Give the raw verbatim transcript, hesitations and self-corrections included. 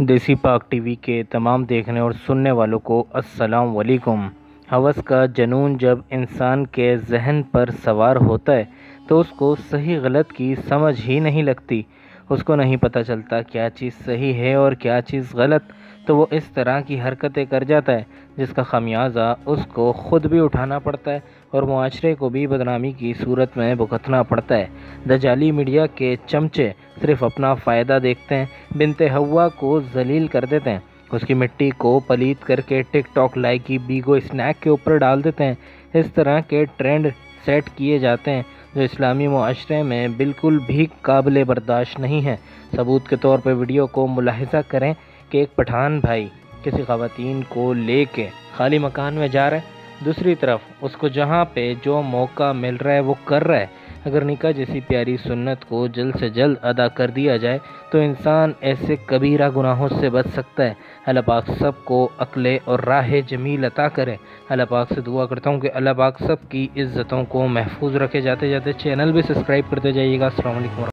دیسی پاک T V کے تمام دیکھنے اور سننے والوں کو السلام علیکم۔ ہوس کا جنون جب انسان کے ذہن پر سوار ہوتا ہے تو اس کو صحیح غلط کی سمجھ ہی نہیں لگتی۔ اس کو نہیں پتہ چلتا کیا چیز صحیح ہے اور کیا چیز غلط، تو وہ اس طرح کی حرکتیں کر جاتا ہے جس کا خمیازہ اس کو خود بھی اٹھانا پڑتا ہے اور معاشرے کو بھی بدنامی کی صورت میں بھگتنا پڑتا ہے۔ دجالی میڈیا کے چمچے صرف اپنا فائدہ دیکھتے ہیں، بنت حوا کو ذلیل کر دیتے ہیں، اس کی مٹی کو پلید کر کے TikTok Likee Bigo snack کے اوپر ڈال دیتے ہیں۔ اس طرح کے ٹرینڈ سیٹ کیے جاتے ہیں جو اسلامی معاشرے میں بالکل بھی قابل برداشت نہیں ہیں۔ ثبوت کے طور پر ویڈیو کو ملاحظہ کریں کہ ایک پٹھان بھائی کسی خواتین کو لے کے خالی مکان میں جا رہا ہے، دوسری طرف اس کو جہاں پہ جو موقع مل رہا ہے وہ کر رہا ہے۔ اگر نکاح جیسی پیاری سنت کو جلد سے جلد ادا کر دیا جائے تو انسان ایسے کبیرہ گناہوں سے بچ سکتا ہے۔ اللہ پاک سب کو عقل اور راہ جمیل عطا کرے۔ اللہ پاک سے دعا کرتا ہوں کہ اللہ پاک سب کی عزتوں کو محفوظ رکھے۔ جاتے جاتے چینل بھی سبسکرائب کرتے جائیے گا۔ السلام علیکم۔